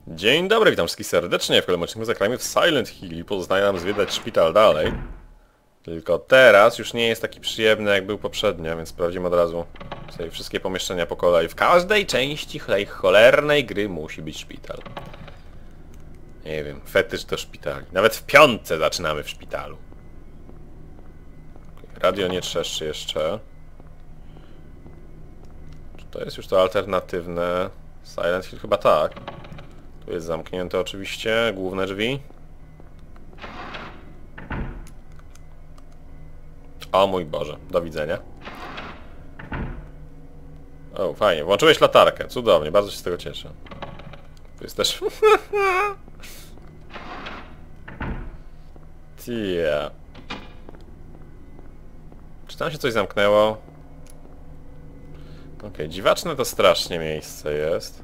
Dzień dobry, witam wszystkich serdecznie. W kolejnym odcinku zagrajmy w Silent Hill i pozostaje nam zwiedzać szpital dalej. Tylko teraz już nie jest taki przyjemny jak był poprzednio, więc sprawdzimy od razu sobie wszystkie pomieszczenia po kolei. W każdej części tej cholernej gry musi być szpital. Nie wiem, fetysz do szpitali. Nawet w piątce zaczynamy w szpitalu. Radio nie trzeszczy jeszcze. Czy to jest już to alternatywne? Silent Hill chyba tak. Tu jest zamknięte oczywiście, główne drzwi. O mój Boże, do widzenia. O, fajnie, włączyłeś latarkę, cudownie, bardzo się z tego cieszę. Tu jest też... Tia. Czy tam się coś zamknęło? Okej, dziwaczne to strasznie miejsce jest.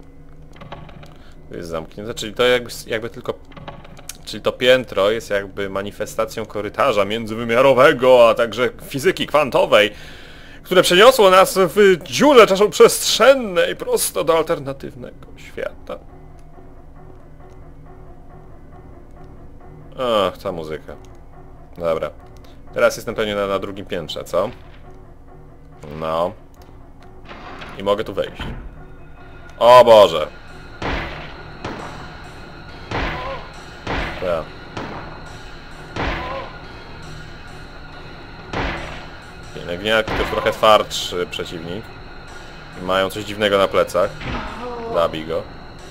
Tu jest zamknięte, czyli to jakby tylko... Czyli to piętro jest jakby manifestacją korytarza międzywymiarowego, a także fizyki kwantowej, które przeniosło nas w dziurę czasoprzestrzennej prosto do alternatywnego świata. Ach, ta muzyka. Dobra. Teraz jestem pewnie na drugim piętrze, co? No. I mogę tu wejść. O Boże! Tak. Pielęgniarki to już trochę twardszy przeciwnik. Mają coś dziwnego na plecach. Zabij go.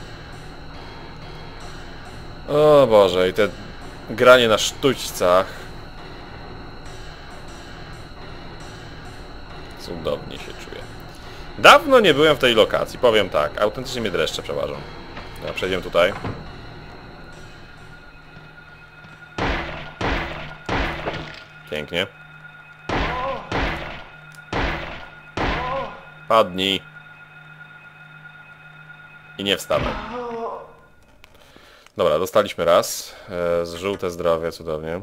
O Boże, i te granie na sztućcach. Cudownie się czuję. Dawno nie byłem w tej lokacji, powiem tak. Autentycznie mnie dreszcze przeważą. Dobra, przejdziemy tutaj. Pięknie. Padnij. I nie wstawaj. Dobra, dostaliśmy raz. Żółte zdrowie, cudownie.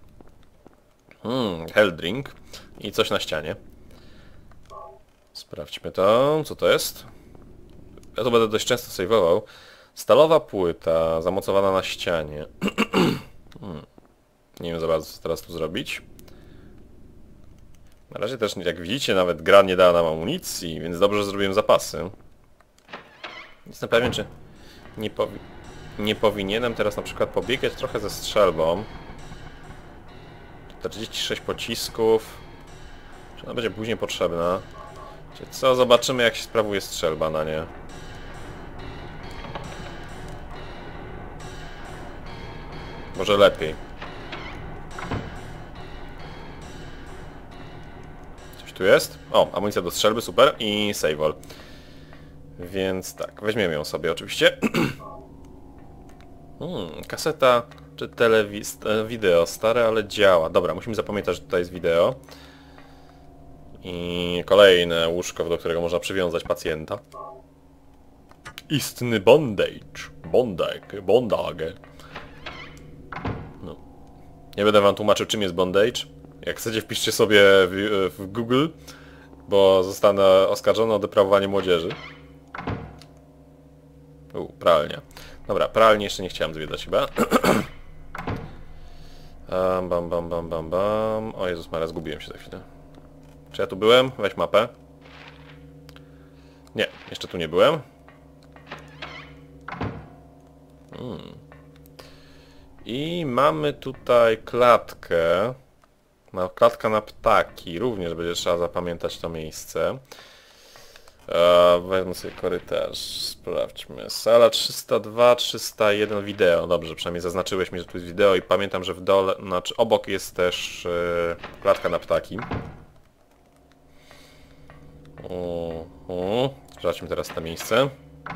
Hell drink. I coś na ścianie. Sprawdźmy to. Co to jest? Ja to będę dość często sejwował. Stalowa płyta zamocowana na ścianie. Nie wiem za bardzo co teraz tu zrobić. Na razie też, jak widzicie, nawet gra nie dała nam amunicji, więc dobrze, że zrobiłem zapasy. Jestem pewien, czy nie powinienem teraz na przykład pobiegać trochę ze strzelbą. 46 pocisków. Czy ona będzie później potrzebna? Czy co? Zobaczymy, jak się sprawuje strzelba na nie. Może lepiej. Tu jest? O, amunicja do strzelby, super. I save all. Więc tak, weźmiemy ją sobie oczywiście. Kaseta czy wideo stare, ale działa. Dobra, musimy zapamiętać, że tutaj jest wideo. I kolejne łóżko, do którego można przywiązać pacjenta. Istny bondage. Bondage. No. Nie będę wam tłumaczył, czym jest bondage. Jak chcecie, wpiszcie sobie w Google, bo zostanę oskarżony o deprawowanie młodzieży. Pralnia. Dobra, pralni jeszcze nie chciałem zwiedzać chyba. Bam. O Jezus Maria, zgubiłem się za chwilę. Czy ja tu byłem? Weź mapę. Nie, jeszcze tu nie byłem. I mamy tutaj klatkę. Klatka na ptaki. Również będzie trzeba zapamiętać to miejsce. Weźmy sobie korytarz. Sprawdźmy. Sala 302, 301 wideo. Dobrze, przynajmniej zaznaczyłeś mi, że tu jest wideo i pamiętam, że w dole, znaczy obok jest też klatka na ptaki. Sprawdźmy teraz to miejsce.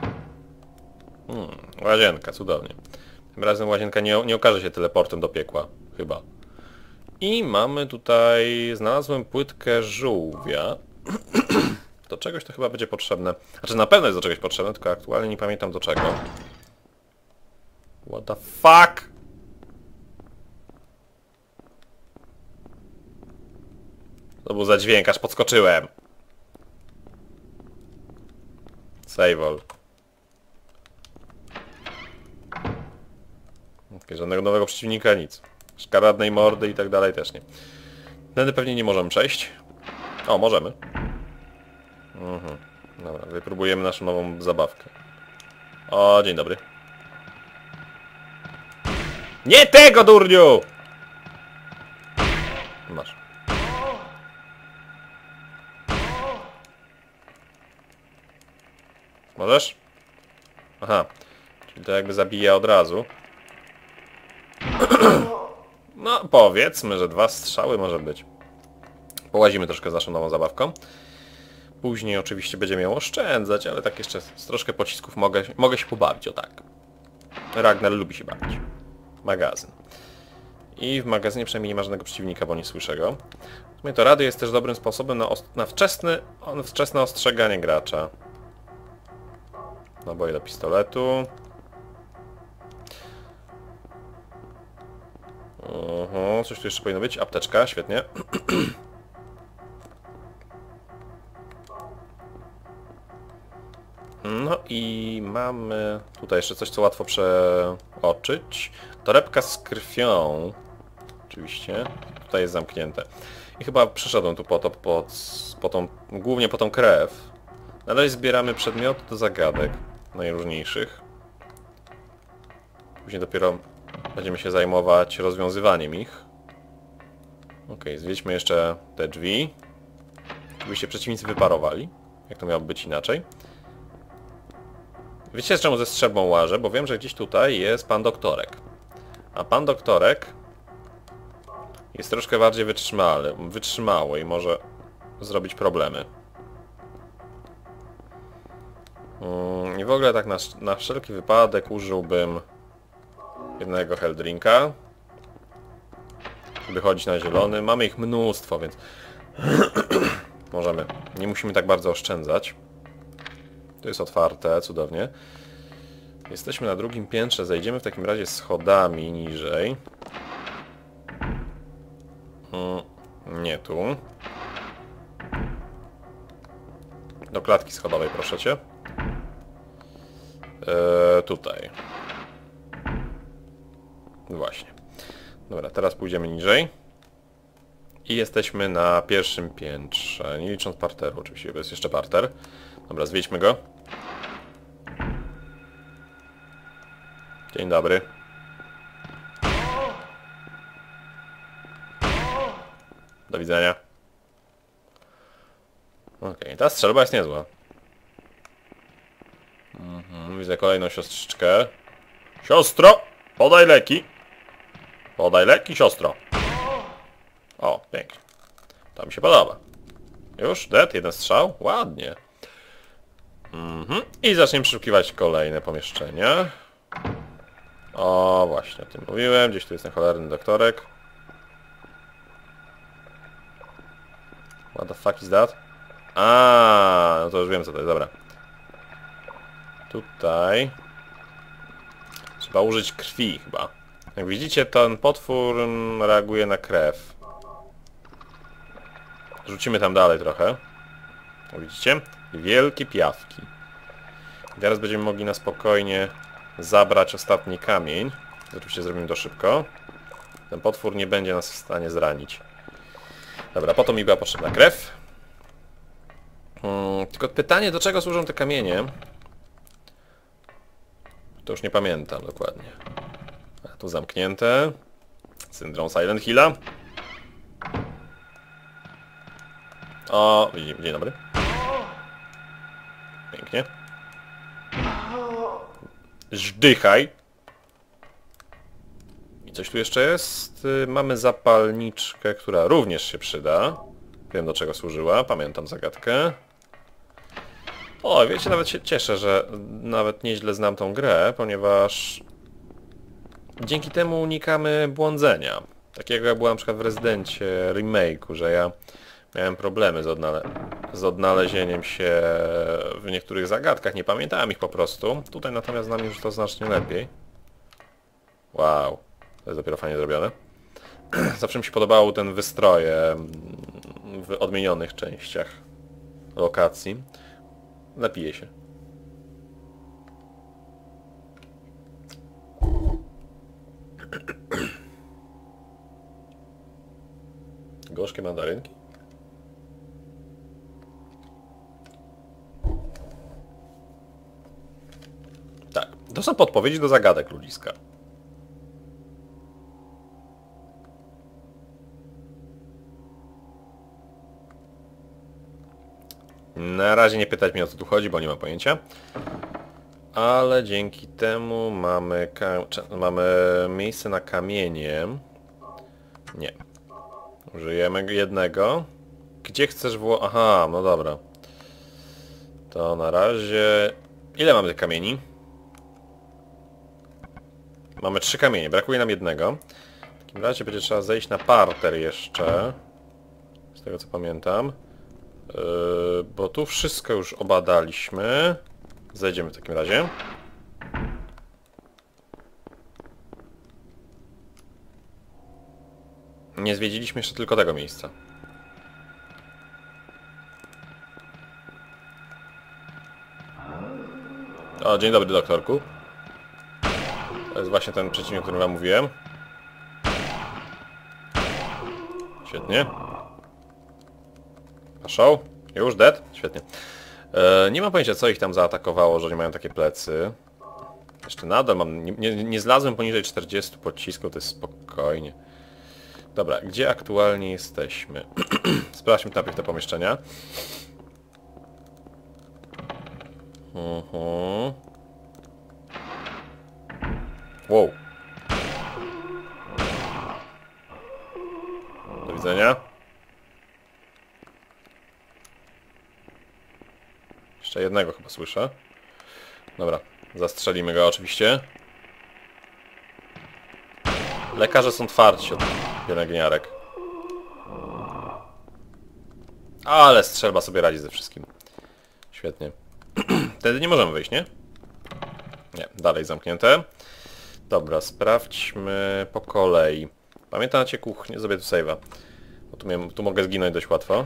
Łazienka, cudownie. Tym razem łazienka nie okaże się teleportem do piekła. Chyba. I mamy tutaj... Znalazłem płytkę żółwia. Do czegoś to chyba będzie potrzebne. Znaczy na pewno jest do czegoś potrzebne, tylko aktualnie nie pamiętam do czego. What the fuck? To był za dźwięk, aż podskoczyłem. Save all. Żadnego nowego przeciwnika, nic. Szkaradnej mordy i tak dalej też nie. Tędy pewnie nie możemy przejść. O, możemy. Dobra, wypróbujemy naszą nową zabawkę. O, dzień dobry. Nie tego, durniu! Masz. Możesz? Aha. Czyli to jakby zabija od razu. No, powiedzmy, że 2 strzały może być. Połazimy troszkę z naszą nową zabawką. Później oczywiście będziemy ją oszczędzać, ale tak jeszcze z troszkę pocisków mogę się pobawić, o tak. Ragnar lubi się bawić. Magazyn. I w magazynie przynajmniej nie ma żadnego przeciwnika, bo nie słyszę go. W sumie to radio jest też dobrym sposobem na wczesne ostrzeganie gracza. Naboje do pistoletu. Coś tu jeszcze powinno być. Apteczka, świetnie. No i mamy tutaj jeszcze coś, co łatwo przeoczyć. Torebka z krwią. Oczywiście. Tutaj jest zamknięte. I chyba przyszedłem tu głównie po tą krew. Dalej zbieramy przedmioty do zagadek najróżniejszych. Później dopiero będziemy się zajmować rozwiązywaniem ich. Okej, zwiedźmy jeszcze te drzwi. Żeby się przeciwnicy wyparowali. Jak to miało być inaczej. Wiecie, czemu ze strzelbą łażę? Bo wiem, że gdzieś tutaj jest pan doktorek. A pan doktorek jest troszkę bardziej wytrzymały i może zrobić problemy. I w ogóle tak na wszelki wypadek użyłbym jednego health-drinka, żeby chodzić na zielony. Mamy ich mnóstwo, więc nie musimy tak bardzo oszczędzać. To jest otwarte, cudownie. Jesteśmy na 2. piętrze, zejdziemy w takim razie schodami niżej. Nie tu. Do klatki schodowej, proszę cię. Tutaj. Właśnie. Dobra, teraz pójdziemy niżej. I jesteśmy na 1. piętrze, nie licząc parteru oczywiście, bo jest jeszcze parter. Dobra, zwiedźmy go. Dzień dobry. Do widzenia. Okej, ta strzelba jest niezła. Widzę kolejną siostrzyczkę. Siostro! Podaj leki! Podaj leki, siostro! O, pięknie. To mi się podoba. Już? Dead? 1 strzał? Ładnie. I zaczniemy przeszukiwać kolejne pomieszczenia. O, właśnie o tym mówiłem. Gdzieś tu jest ten cholerny doktorek. What the fuck is that? No to już wiem, co to jest, dobra. Tutaj trzeba użyć krwi chyba. Jak widzicie, ten potwór reaguje na krew. Rzucimy tam dalej trochę. Widzicie? Wielkie piawki. I teraz będziemy mogli na spokojnie zabrać ostatni kamień. Oczywiście zrobimy to szybko. Ten potwór nie będzie nas w stanie zranić. Dobra, po to mi była potrzebna krew. Tylko pytanie, do czego służą te kamienie? To już nie pamiętam dokładnie. A tu zamknięte. Syndrom Silent Hilla. O, widzimy. Dzień dobry. Pięknie. Żdychaj. I coś tu jeszcze jest. Mamy zapalniczkę, która również się przyda. Wiem, do czego służyła. Pamiętam zagadkę. O, wiecie, nawet się cieszę, że nawet nieźle znam tą grę, ponieważ dzięki temu unikamy błądzenia. Takiego jak byłem na przykład w Rezydencie remake'u, że ja miałem problemy z odnalezieniem się w niektórych zagadkach, nie pamiętałem ich po prostu. Tutaj natomiast znam już to znacznie lepiej. Wow, to jest dopiero fajnie zrobione. Zawsze mi się podobały ten wystroje w odmienionych częściach lokacji. Napiję się. Gorzkie mandarynki? Tak, to są podpowiedzi do zagadek ludziska. Na razie nie pytać mnie, o co tu chodzi, bo nie mam pojęcia. Ale dzięki temu mamy miejsce na kamienie. Nie. Użyjemy jednego. Gdzie chcesz Aha, no dobra. To na razie... Ile mamy tych kamieni? Mamy 3 kamienie, brakuje nam jednego. W takim razie będzie trzeba zejść na parter jeszcze. Z tego co pamiętam. Bo tu wszystko już obadaliśmy. Zejdziemy w takim razie. Nie zwiedziliśmy jeszcze tylko tego miejsca. O, dzień dobry, doktorku. To jest właśnie ten przeciwnik, o którym wam mówiłem. Świetnie. Show? Już dead? Świetnie. Nie mam pojęcia, co ich tam zaatakowało, że nie mają takie plecy. Jeszcze nadal mam... Nie zlazłem poniżej 40 pocisków, to jest spokojnie. Dobra, gdzie aktualnie jesteśmy? Sprawdźmy najpierw te pomieszczenia. Wow. Do widzenia. Jeszcze jednego chyba słyszę. Dobra, zastrzelimy go oczywiście. Lekarze są twardsi od pielęgniarek. Ale strzelba sobie radzi ze wszystkim. Świetnie. Wtedy nie możemy wyjść, nie? Nie, dalej zamknięte. Dobra, sprawdźmy po kolei. Pamiętacie kuchnię? Zrobię tu save'a. Bo tu mogę zginąć dość łatwo.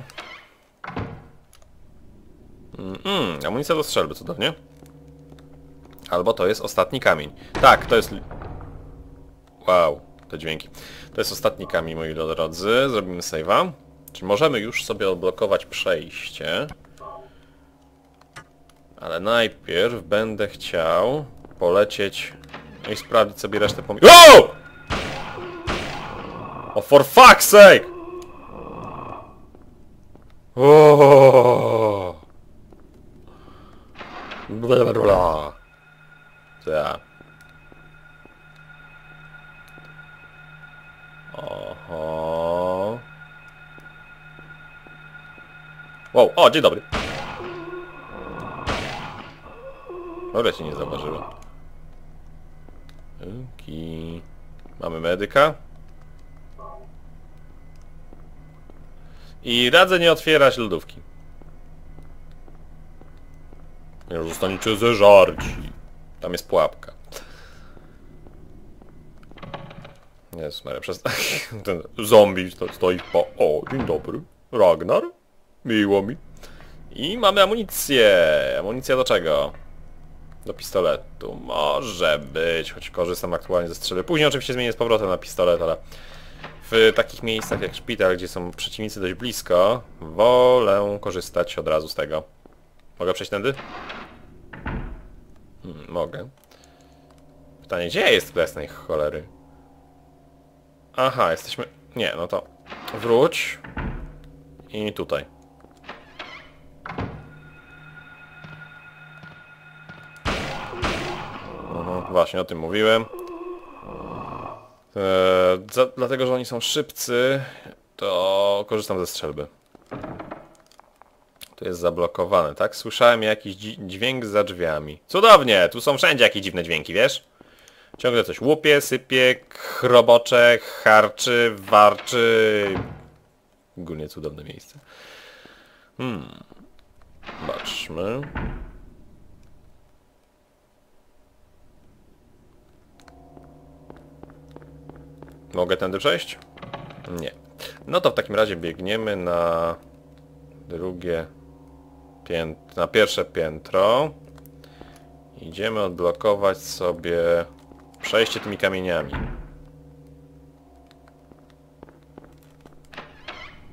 Amunicja do strzelby, cudownie. Albo to jest ostatni kamień. Tak, to jest... Wow, te dźwięki. To jest ostatni kamień, moi drodzy. Zrobimy save'a. Czyli możemy już sobie odblokować przejście. Ale najpierw będę chciał polecieć i sprawdzić sobie resztę Oh! Oh, for fuck's sake! Oh! Bla bla bla. Tak. Oho. Wow, o, dzień dobry. Dobra, cię nie zauważyłem. Okay. Mamy medyka. I radzę nie otwierać lodówki. Nie zostaniecie zeżarci. Tam jest pułapka. Jezus Maria, ten zombie stoi po... O, dzień dobry. Ragnar. Miło mi. I mamy amunicję. Amunicja do czego? Do pistoletu. Może być, choć korzystam aktualnie ze strzelby. Później oczywiście zmienię z powrotem na pistolet, ale... W takich miejscach jak szpital, gdzie są przeciwnicy dość blisko, wolę korzystać od razu z tego. Mogę przejść tędy? Mogę. Pytanie, gdzie jest Lesnej cholery? Aha, jesteśmy... Nie, no to... Wróć. I tutaj. Właśnie o tym mówiłem. Dlatego, że oni są szybcy, to korzystam ze strzelby. To jest zablokowane, tak? Słyszałem jakiś dźwięk za drzwiami. Cudownie! Tu są wszędzie jakieś dziwne dźwięki, wiesz? Ciągle coś łupie, sypie, chrobocze, harczy, warczy. Ogólnie cudowne miejsce. Zobaczmy. Mogę tędy przejść? Nie. No to w takim razie biegniemy na drugie piętro, na pierwsze piętro. Idziemy odblokować sobie przejście tymi kamieniami.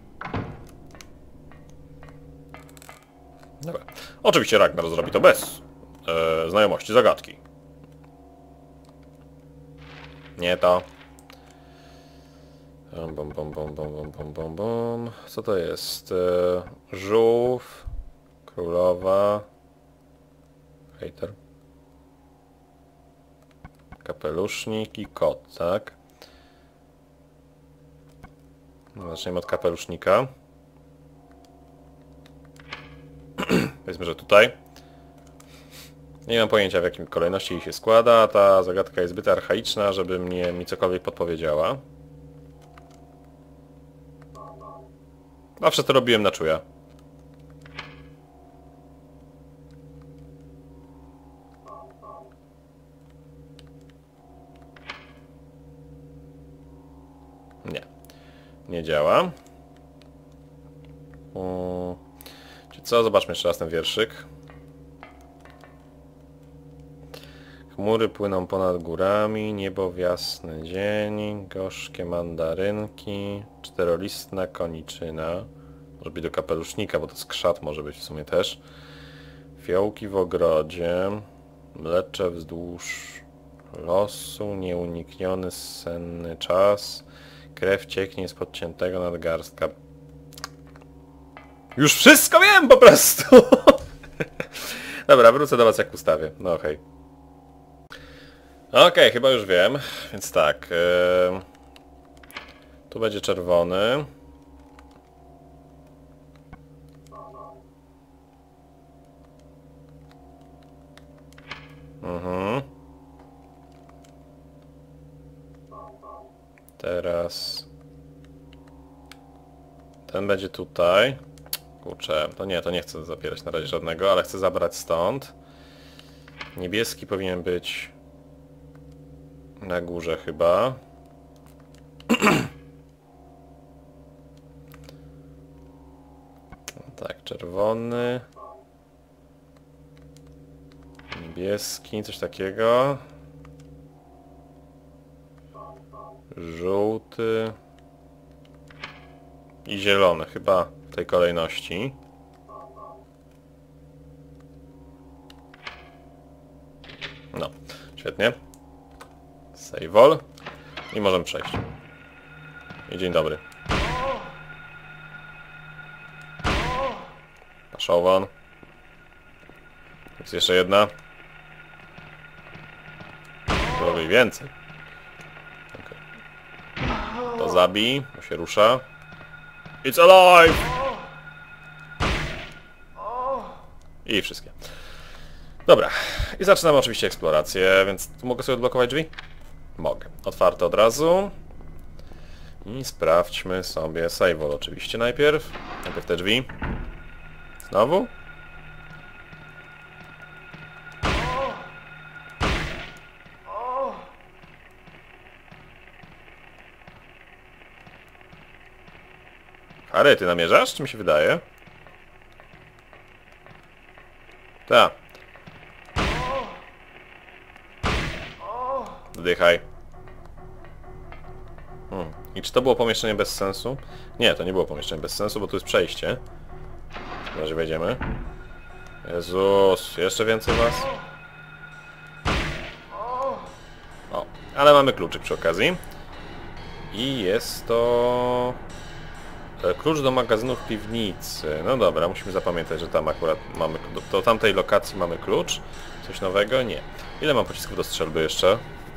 Oczywiście Ragnar zrobi to bez znajomości zagadki. Nie to. Bom. Co to jest? Żółw, królowa, hejter, kapelusznik i kot, tak? No, zaczniemy od kapelusznika. Powiedzmy, że tutaj. Nie mam pojęcia, w jakim kolejności jej się składa. Ta zagadka jest zbyt archaiczna, żeby mi cokolwiek podpowiedziała. Zawsze to robiłem na czuja. Nie. Nie działa. Czy co? Zobaczmy jeszcze raz ten wierszyk. Chmury płyną ponad górami, niebo w jasny dzień, gorzkie mandarynki, czterolistna koniczyna. Może być do kapelusznika, bo to skrzat może być w sumie też. Fiołki w ogrodzie, mlecze wzdłuż losu, nieunikniony senny czas, krew cieknie z podciętego nadgarstka. Już wszystko wiem po prostu! Dobra, wrócę do was jak ustawię. No okej. Okej, chyba już wiem, więc tak. Tu będzie czerwony. Teraz... Ten będzie tutaj. Kurczę, to nie chcę zabierać na razie żadnego, ale chcę zabrać stąd. Niebieski powinien być na górze chyba. Tak, czerwony. Niebieski, coś takiego. Żółty. I zielony, chyba w tej kolejności. No, świetnie. Save all. I możemy przejść. I dzień dobry. Paszowon. Jest jeszcze jedna. Byłoby więcej. Okay. To zabij, bo się rusza. It's alive! I wszystkie. Dobra. I zaczynamy oczywiście eksplorację, więc mogę sobie odblokować drzwi? Mogę. Otwarte od razu. I sprawdźmy sobie save all oczywiście najpierw. Najpierw te drzwi. Znowu? Harry, ty namierzasz? Czy mi się wydaje? Tak. Wdychaj. I czy to było pomieszczenie bez sensu? Nie, to nie było pomieszczenie bez sensu, bo tu jest przejście. Na razie wejdziemy. Jezus, jeszcze więcej was? O, ale mamy kluczyk przy okazji. I jest to... klucz do magazynu w piwnicy. No dobra, musimy zapamiętać, że tam akurat mamy... Do tamtej lokacji mamy klucz. Coś nowego? Nie. Ile mam pocisków do strzelby jeszcze?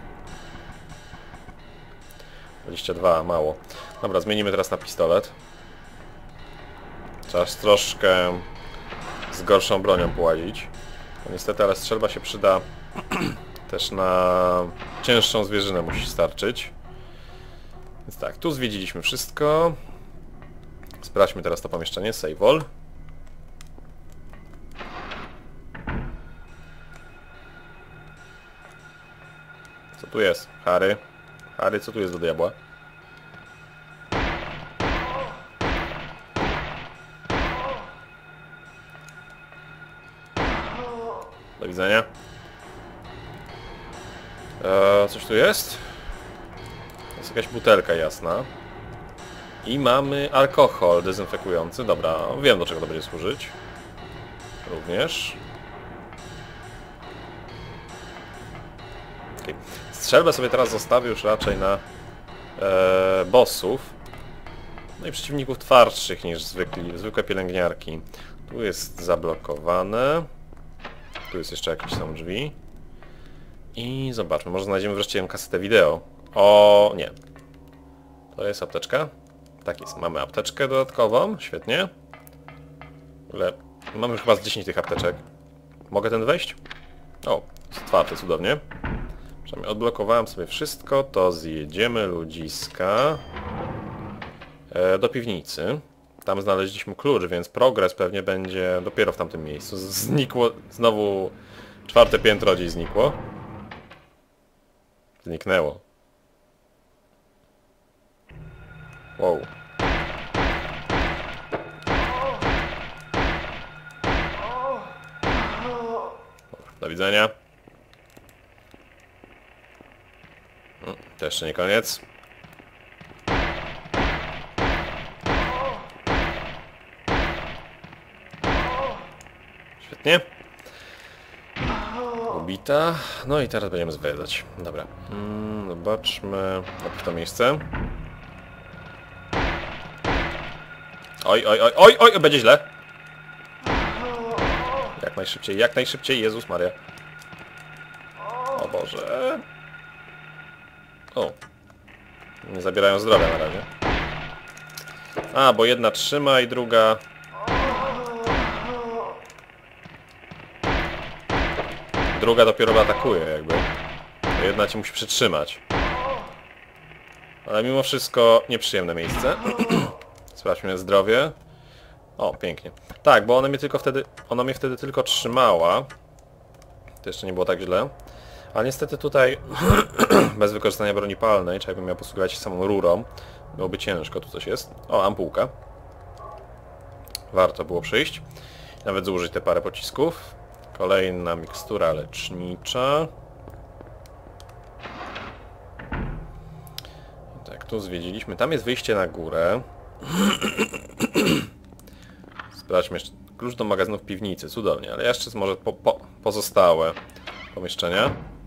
22, mało. Dobra, zmienimy teraz na pistolet. Trzeba troszkę z gorszą bronią połazić. No niestety, ale strzelba się przyda też na cięższą zwierzynę, musi starczyć. Więc tak, tu zwiedziliśmy wszystko. Sprawdźmy teraz to pomieszczenie, save all. Co tu jest? Harry? Harry, co tu jest do diabła? Do widzenia. Coś tu jest? Jest jakaś butelka jasna. I mamy alkohol dezynfekujący. Dobra, wiem do czego to będzie służyć. również. Okay. Strzelbę sobie teraz zostawię już raczej na bossów. No i przeciwników twardszych niż zwykłe pielęgniarki. Tu jest zablokowane. Tu jest jeszcze jakieś są drzwi. I zobaczmy, może znajdziemy wreszcie kasetę wideo. O, nie. To jest apteczka? Tak jest, mamy apteczkę dodatkową, świetnie. W ogóle mamy już chyba z 10 tych apteczek. Mogę ten wejść? O, jest otwarte, cudownie. Przynajmniej odblokowałem sobie wszystko, to zjedziemy ludziska do piwnicy. Tam znaleźliśmy klucz, więc progres pewnie będzie dopiero w tamtym miejscu. Znikło, znowu 4. piętro gdzieś znikło. Zniknęło. Wow. Do widzenia. To jeszcze nie koniec. Świetnie. Ubita. No i teraz będziemy zwiedzać. Dobra. Zobaczmy najpierw to miejsce. Oj, oj, oj, oj, oj, będzie źle. Jak najszybciej, Jezus Maria. O Boże. O. Nie zabierają zdrowia na razie. A, bo jedna trzyma i druga... Druga dopiero atakuje jakby. To jedna cię musi przytrzymać. Ale mimo wszystko nieprzyjemne miejsce. Sprawdźmy zdrowie. O, pięknie. Tak, bo ona mnie wtedy tylko trzymała. To jeszcze nie było tak źle. A niestety tutaj bez wykorzystania broni palnej, czy jakbym miał posługiwać się samą rurą, byłoby ciężko. Tu coś jest. O, ampułka. Warto było przyjść. Nawet zużyć te parę pocisków. Kolejna mikstura lecznicza. Tak, tu zwiedziliśmy. Tam jest wyjście na górę. Sprawdźmy jeszcze. Klucz do magazynu w piwnicy. Cudownie, ale jeszcze może pozostałe pomieszczenia.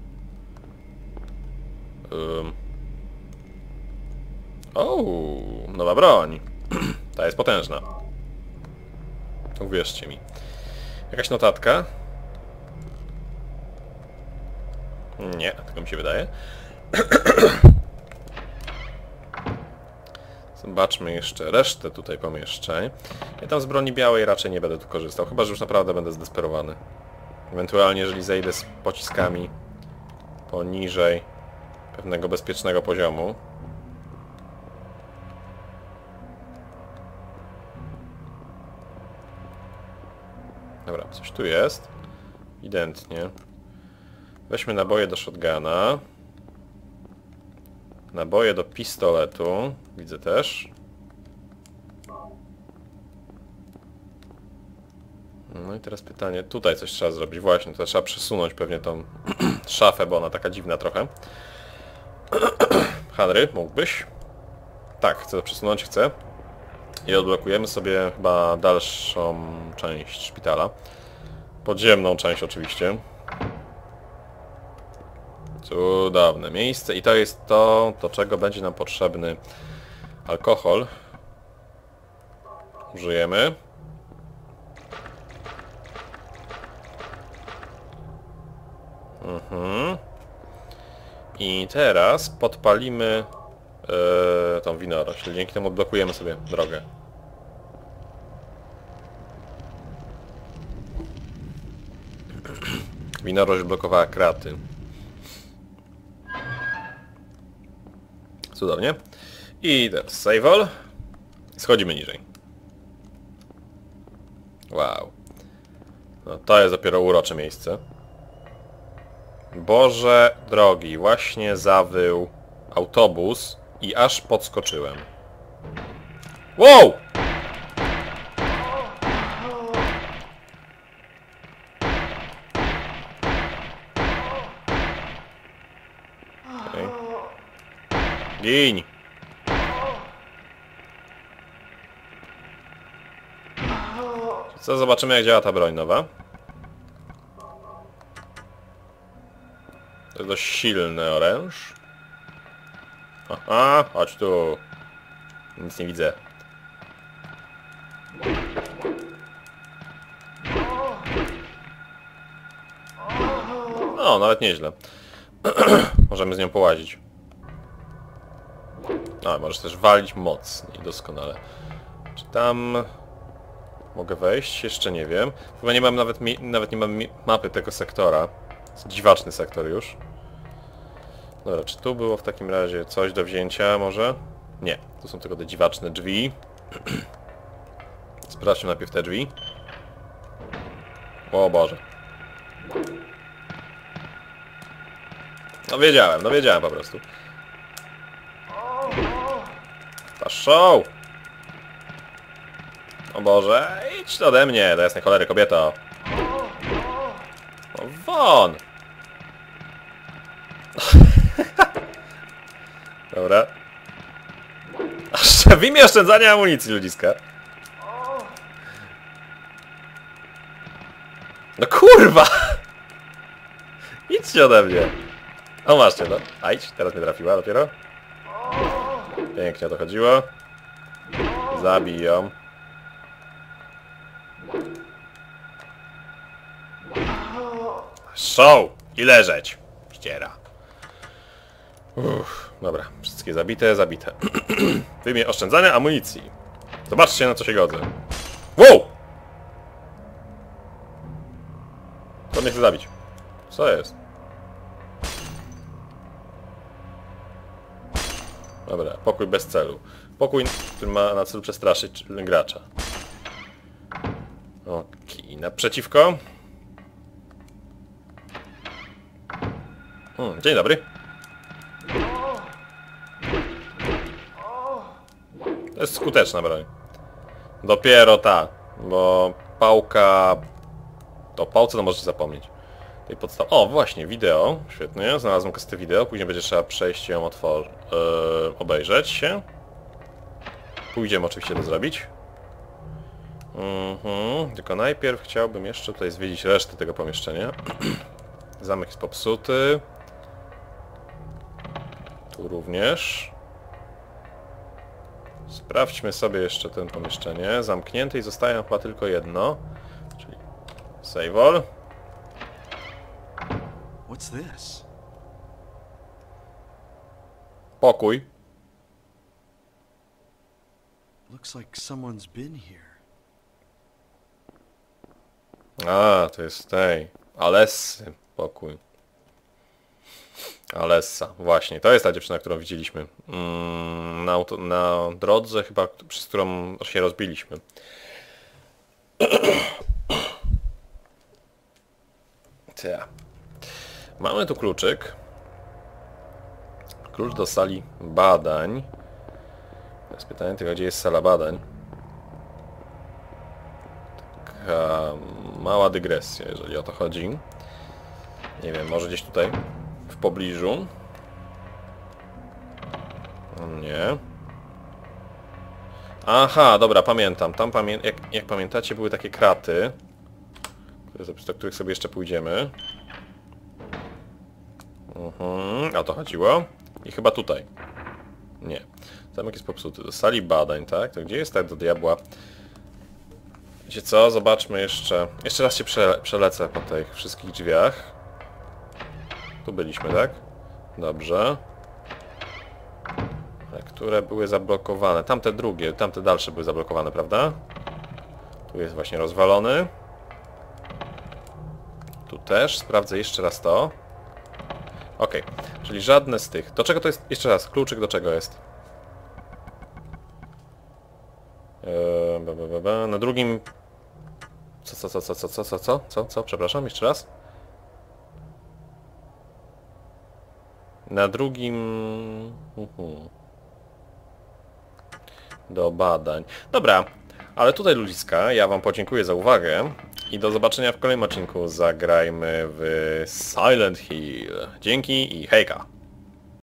O, nowa broń. Ta jest potężna. Uwierzcie mi. Jakaś notatka? Nie, tylko mi się wydaje. Zobaczmy jeszcze resztę tutaj pomieszczeń. Ja tam z broni białej raczej nie będę tu korzystał, chyba że już naprawdę będę zdesperowany. Ewentualnie jeżeli zejdę z pociskami poniżej pewnego bezpiecznego poziomu. Dobra, coś tu jest. Ewidentnie. Weźmy naboje do shotguna. Naboje do pistoletu. Widzę też. No i teraz pytanie. Tutaj coś trzeba zrobić. Właśnie, to trzeba przesunąć pewnie tą szafę, bo ona taka dziwna trochę. Henry, mógłbyś? Tak, chcę to przesunąć, chcę. I odblokujemy sobie chyba dalszą część szpitala. Podziemną część oczywiście. Cudowne miejsce. I to jest to, do czego będzie nam potrzebny alkohol. Użyjemy. I teraz podpalimy tą winorośl. Dzięki temu odblokujemy sobie drogę. Winorośl blokowała kraty. Cudownie. I teraz save all. Schodzimy niżej. Wow. No to jest dopiero urocze miejsce. Boże drogi, właśnie zawył autobus i aż podskoczyłem. Wow! Okay. Gin! Co, zobaczymy jak działa ta broń nowa. To jest dość silny oręż. Aha, chodź tu. Nic nie widzę. No, nawet nieźle. Możemy z nią połazić. A, możesz też walić mocniej, doskonale. Czy tam... mogę wejść? Jeszcze nie wiem. Chyba nie mam nawet nie mam mapy tego sektora. Jest dziwaczny sektor już. Dobra, czy tu było w takim razie coś do wzięcia może? Nie, tu są tylko te dziwaczne drzwi. Sprawdźmy najpierw te drzwi. O Boże. No wiedziałem po prostu. Ta show! O Boże, idź ode mnie, do jasnej cholery, kobieto. No won! Dobra. Aż w imię oszczędzania amunicji, ludziska. No kurwa! Idźcie ode mnie. O masz cię, no. A idź, teraz mnie trafiła dopiero. Pięknie to chodziło. Zabij ją. Show! I leżeć! Ściera. Dobra, wszystkie zabite. W imię oszczędzania amunicji. Zobaczcie na co się godzę. Wow! To mnie chce zabić. Co jest? Dobra, pokój bez celu. Pokój, który ma na celu przestraszyć gracza. Okej, naprzeciwko. Dzień dobry. To jest skuteczna broń. Dopiero ta, bo pałka... O pałce to możesz zapomnieć. Tej podstaw... O, właśnie, wideo. Świetnie, znalazłem kasetę wideo. Później będzie trzeba przejść ją obejrzeć się. Pójdziemy oczywiście to zrobić. Tylko najpierw chciałbym jeszcze tutaj zwiedzić resztę tego pomieszczenia. Zamek jest popsuty. Tu również. Sprawdźmy sobie jeszcze to pomieszczenie. Zamknięte i zostaje chyba tylko jedno. Czyli save all. What's this? Pokój. Looks like someone's been here. A, to jest tej... Alessy pokój. Alessa, właśnie. To jest ta dziewczyna, którą widzieliśmy. Na drodze chyba, przez którą się rozbiliśmy. Tia. Mamy tu kluczyk. Klucz do sali badań. To jest pytanie tylko, gdzie jest sala badań. Taka mała dygresja, jeżeli o to chodzi. Nie wiem, może gdzieś tutaj w pobliżu. Nie. Aha, dobra, pamiętam. Tam jak pamiętacie, były takie kraty, do których sobie jeszcze pójdziemy. O to chodziło. I chyba tutaj. Nie. Zamek jest popsuty. Do sali badań, tak? To gdzie jest tak do diabła? Wiecie co? Zobaczmy jeszcze. Jeszcze raz się przelecę po tych wszystkich drzwiach. Tu byliśmy, tak? Dobrze. Które były zablokowane. Tamte drugie, tamte dalsze były zablokowane, prawda? Tu jest właśnie rozwalony. Tu też. Sprawdzę jeszcze raz to. Okej, czyli żadne z tych. Do czego to jest? Jeszcze raz, kluczyk do czego jest? Na drugim... Co? Przepraszam, jeszcze raz. Na drugim... Do badań. Dobra, ale tutaj ludziska, ja wam podziękuję za uwagę i do zobaczenia w kolejnym odcinku Zagrajmy w Silent Hill. Dzięki i hejka!